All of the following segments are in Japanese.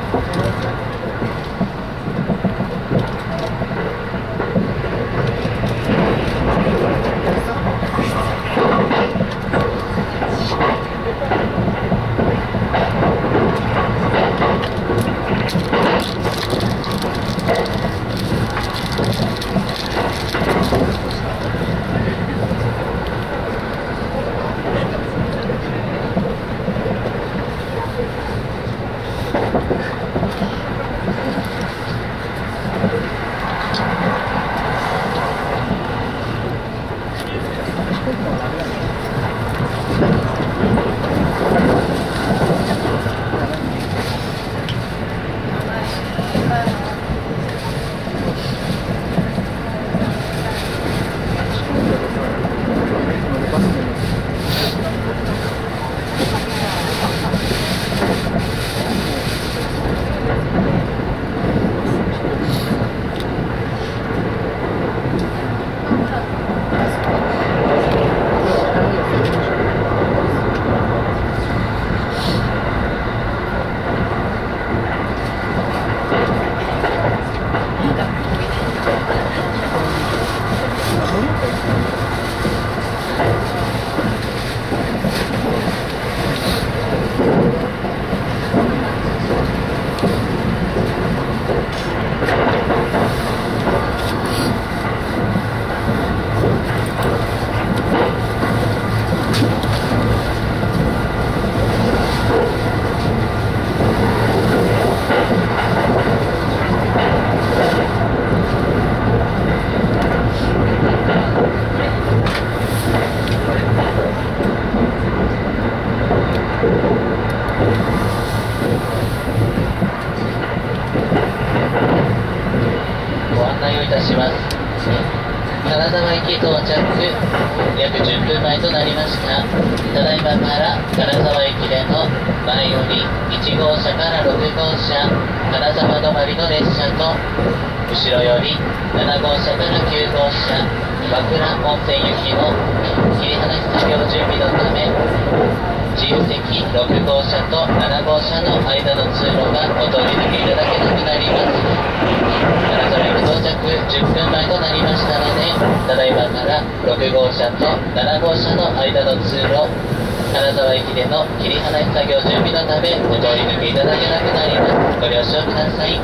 約10分前となりました。ただいまから金沢駅での前より1号車から6号車金沢止まりの列車と、後ろより7号車から9号車和倉温泉行きの切り離し作業準備のため、自由席6号車と7号車の間の通路がお通り抜けいただけなくなります。金沢駅到着10分前となりましたので、ただいまから6号車と7号車の間の通路、金沢駅での切り離し作業準備のためお通り抜けいただけなくなります。ご了承ください。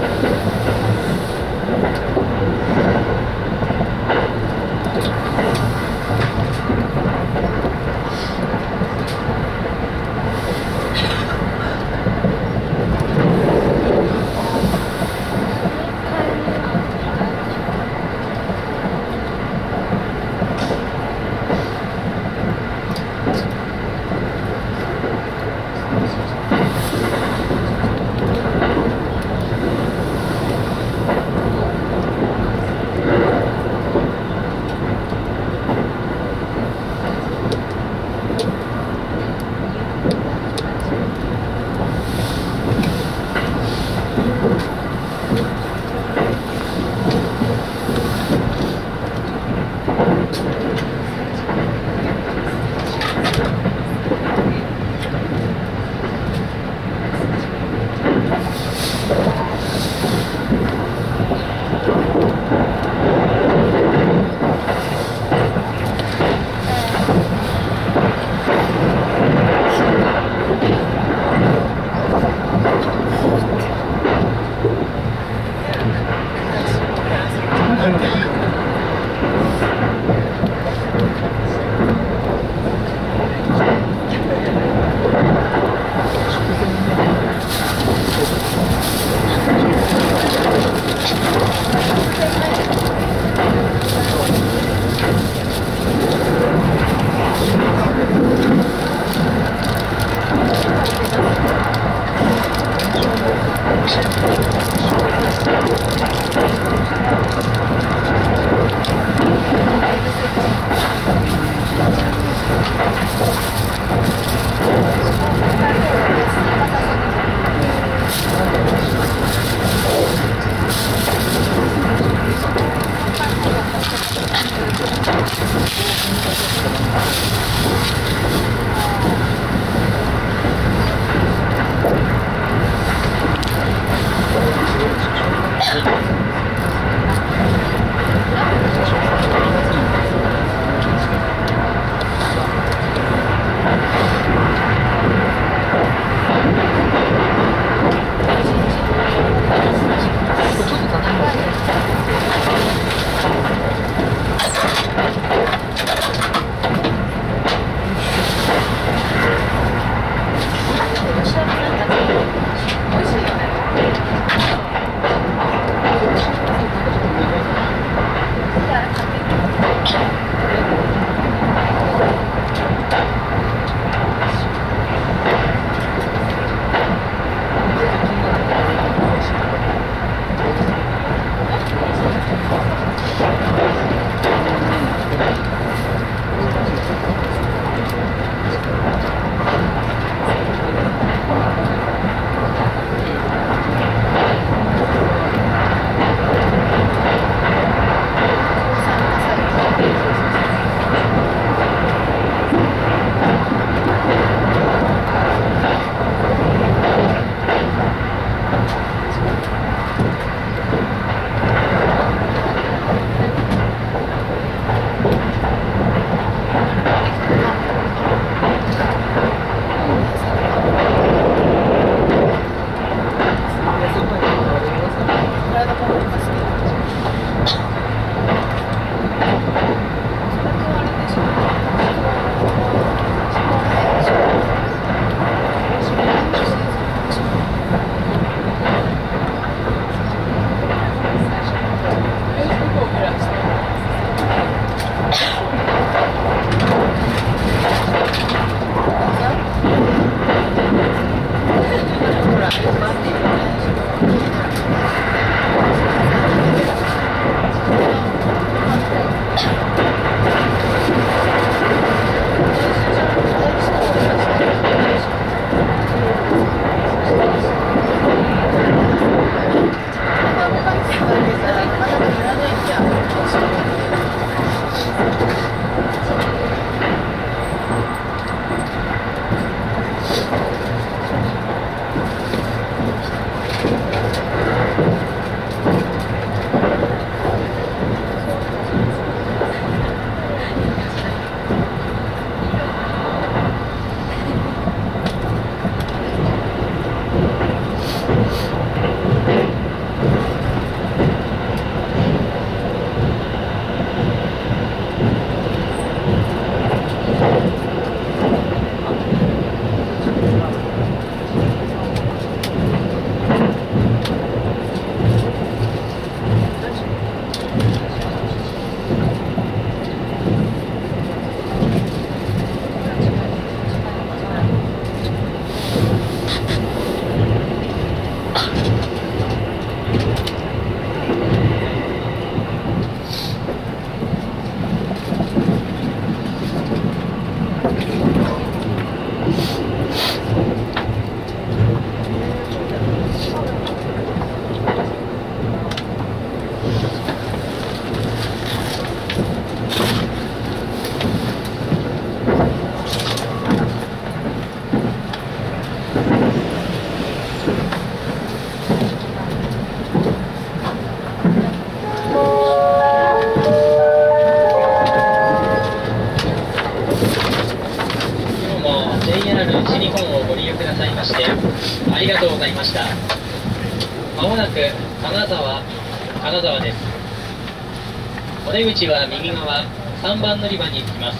まもなく金沢です。お出口は右側3番乗り場に着きます。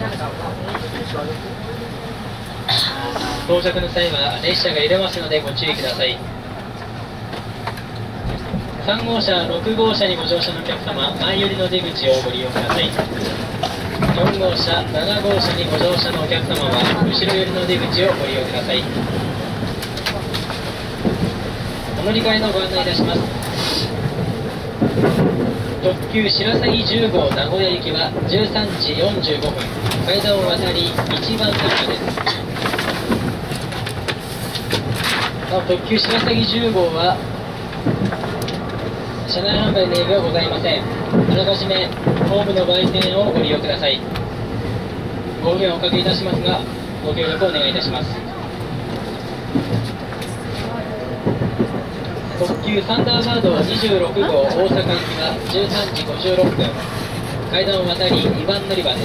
到着の際は列車が揺れますのでご注意ください。3号車、6号車にご乗車のお客様、前寄りの出口をご利用ください。4号車、7号車にご乗車のお客様は後ろ寄りの出口をご利用ください。お乗り換えのご案内いたします。特急白鷺10号名古屋行きは13時45分、階段を渡り1番乗り場です。なお特急白鷺10号は車内販売の営業はございません。あらかじめホームの売店をご利用ください。ご不便をおかけいたしますがご協力をお願いいたします。特急サンダーバード26号大阪行きは13時56分、階段を渡り2番乗り場です。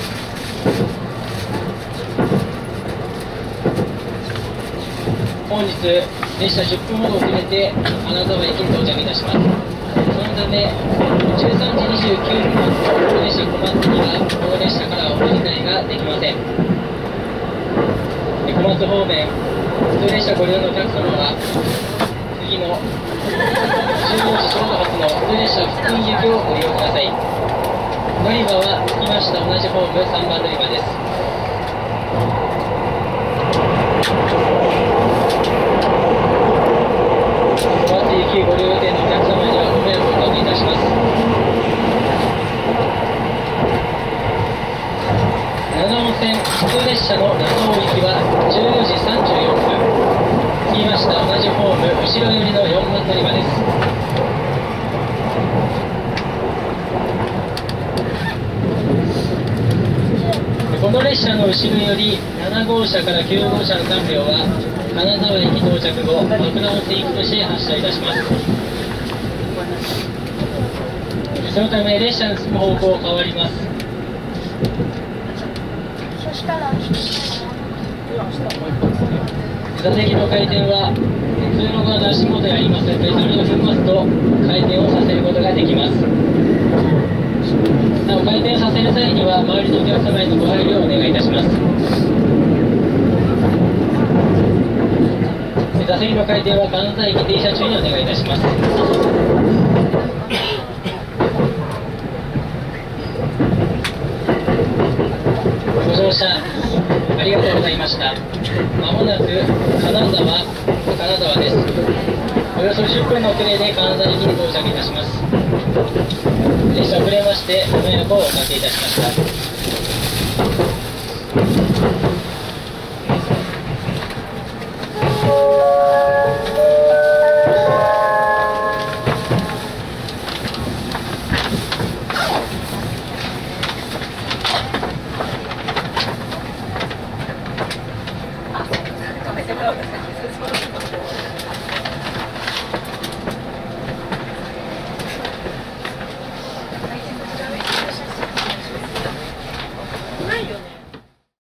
本日列車10分ほど遅れて金沢駅に到着いたします。そのため13時29分の列車小松にはこの列車からお乗り換えができません。小松方面普通列車ご利用のお客様は次の15時ちょうど発の普通列車福井行きをご利用ください。乗り場は着きました同じホーム3番乗り場です。小松行きご利用予定のお客様にはご迷惑をおかけいたします。七尾線普通列車の七尾行きは14時34分、着きました同じホーム後ろ寄りの4番乗り場です。この列車の後ろより7号車から9号車の3両は金沢駅到着後枕温泉行きとして発車いたします。そのため列車の進む方向変わります。座席の回転は通路側の足元にありますペダルを踏みますと回転をさせることができます。なお回転させる際には周りのお客様へのご配慮をお願いいたします。座席の回転は金沢駅停車中にお願いいたします。ご乗車ありがとうございました。まもなく金沢です。およそ10分の遅れで金沢駅に到着いたします。列車遅れましてご迷惑をおかけいたしました。